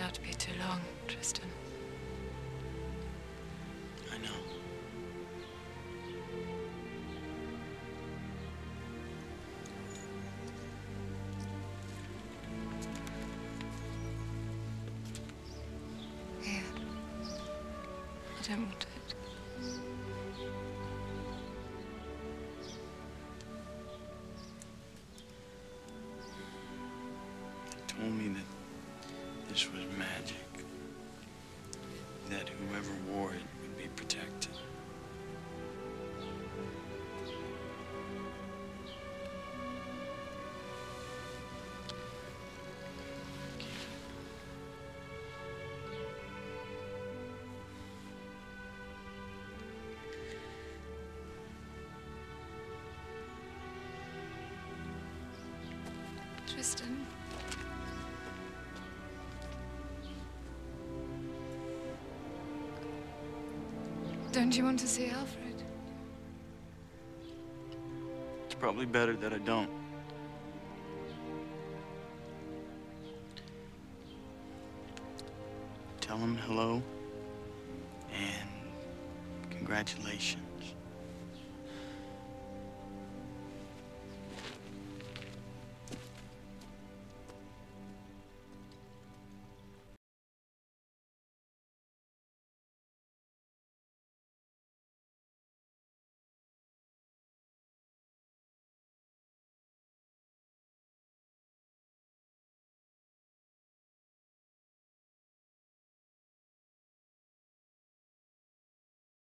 out to be too long, Tristan. I know. Here. I don't want it. They told me that this was magic. That whoever wore it would be protected. Tristan. Don't you want to see Alfred? It's probably better that I don't. Tell him hello and congratulations.